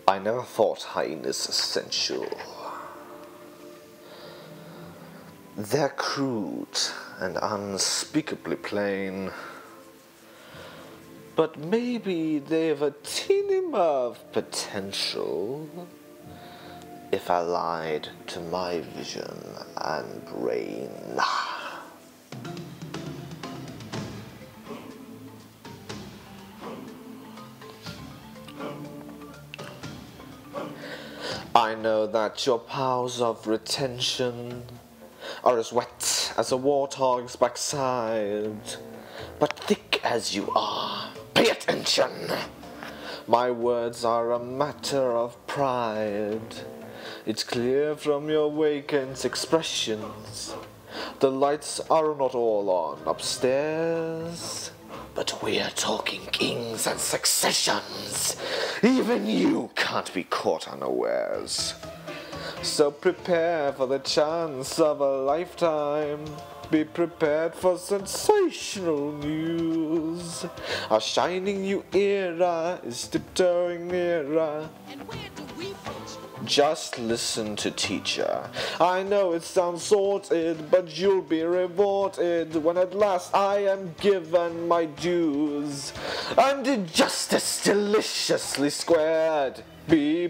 I never thought hyenas essential. They're crude and unspeakably plain, but maybe they have a teeny more of potential if I lied to my vision and brain. I know that your powers of retention are as wet as a warthog's backside, but thick as you are, pay attention. My words are a matter of pride. It's clear from your vacant expressions. The lights are not all on upstairs, but we're talking kings and successions. Even you can't be caught unawares. So prepare for the chance of a lifetime. Be prepared for sensational news. A shining new era is tiptoeing nearer. And where do we put? Just listen to teacher. I know it sounds sorted, but you'll be rewarded when at last I am given my dues. And injustice deliciously squared. Be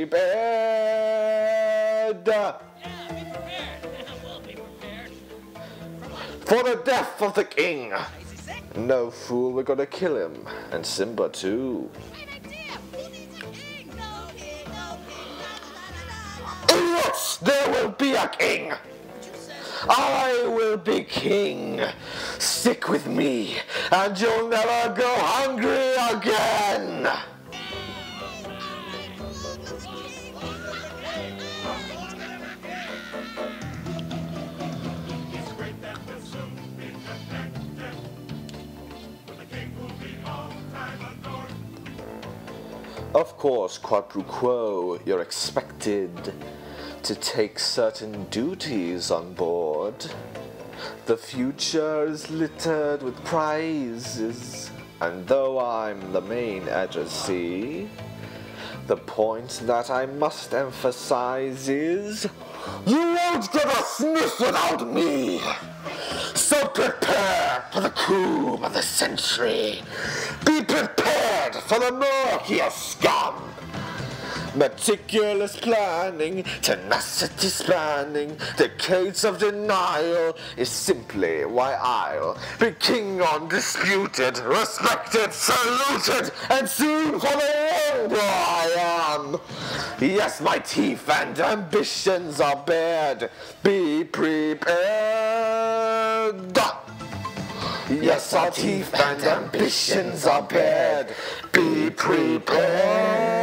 prepared. Yeah, be prepared. We'll be prepared. For the death of the king. Is he sick? No fool, we're gonna kill him. And Simba too. Great idea. Who needs a king? No king, no king. Idiots! There will be a king! What you say? I will be king. Stick with me, and you'll never go hungry again. Of course, quid pro quo, you're expected to take certain duties on board. The future is littered with prizes, and though I'm the main addressee, the point that I must emphasize is you won't get a sniff without me. So prepare for the coup of the century. Be prepared for the murkiest scum. Meticulous planning, tenacity spanning, decades of denial is simply why I'll be king undisputed, respected, saluted, and seen for the wonder I am. Yes, my teeth and ambitions are bared. Be prepared. Yes, our teeth and ambitions are bared. Be prepared.